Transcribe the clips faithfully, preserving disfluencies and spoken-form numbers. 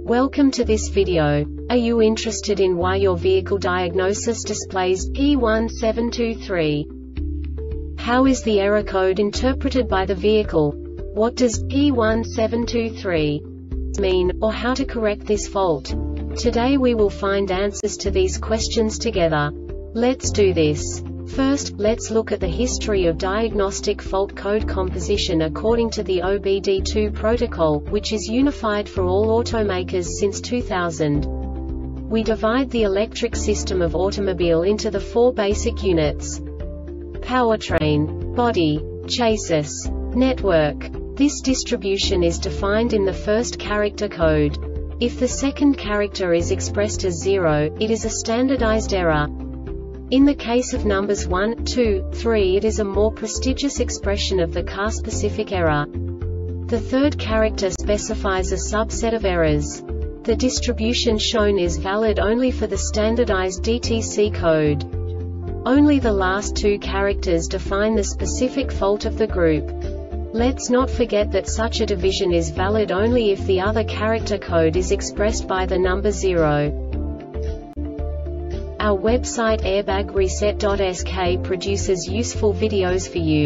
Welcome to this video. Are you interested in why your vehicle diagnosis displays E one seven two three? How is the error code interpreted by the vehicle? What does E one seven two three mean, or how to correct this fault? Today we will find answers to these questions together. Let's do this. First, let's look at the history of diagnostic fault code composition according to the O B D two protocol, which is unified for all automakers since two thousand. We divide the electric system of automobile into the four basic units: powertrain, body, chassis, network. This distribution is defined in the first character code. If the second character is expressed as zero, it is a standardized error. In the case of numbers one, two, three, it is a more prestigious expression of the car-specific error. The third character specifies a subset of errors. The distribution shown is valid only for the standardized D T C code. Only the last two characters define the specific fault of the group. Let's not forget that such a division is valid only if the other character code is expressed by the number zero. Our website airbag reset dot S K produces useful videos for you.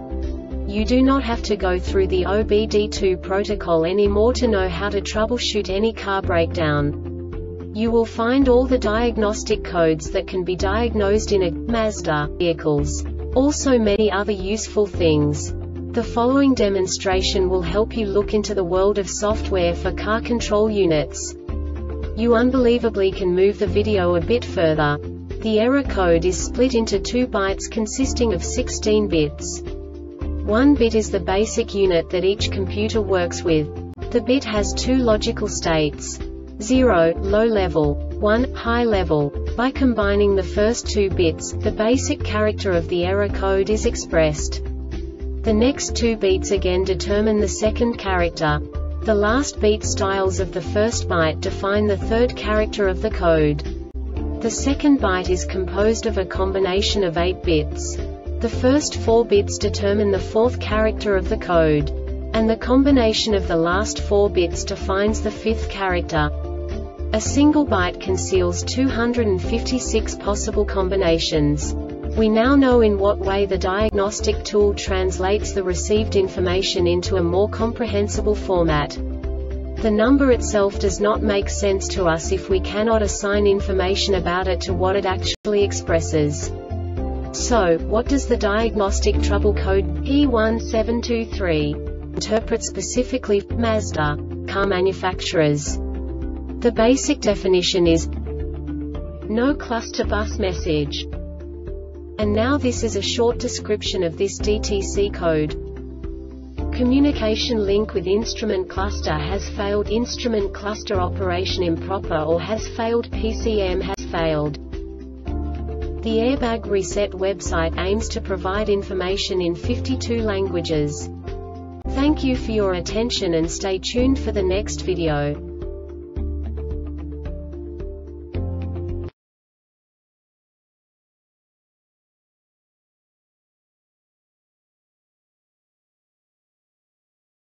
You do not have to go through the O B D two protocol anymore to know how to troubleshoot any car breakdown. You will find all the diagnostic codes that can be diagnosed in a Mazda vehicles. Also many other useful things. The following demonstration will help you look into the world of software for car control units. You unbelievably can move the video a bit further. The error code is split into two bytes consisting of sixteen bits. One bit is the basic unit that each computer works with. The bit has two logical states: zero, low level, one, high level. By combining the first two bits, the basic character of the error code is expressed. The next two beats again determine the second character. The last beat styles of the first byte define the third character of the code. The second byte is composed of a combination of eight bits. The first four bits determine the fourth character of the code. And the combination of the last four bits defines the fifth character. A single byte conceals two hundred fifty-six possible combinations. We now know in what way the diagnostic tool translates the received information into a more comprehensible format. The number itself does not make sense to us if we cannot assign information about it to what it actually expresses. So, what does the diagnostic trouble code E one seven two three interpret specifically for Mazda car manufacturers? The basic definition is no cluster bus message. And now this is a short description of this D T C code. Communication link with instrument cluster has failed. Instrument cluster operation improper or has failed. P C M has failed. The Airbag Reset website aims to provide information in fifty-two languages. Thank you for your attention and stay tuned for the next video.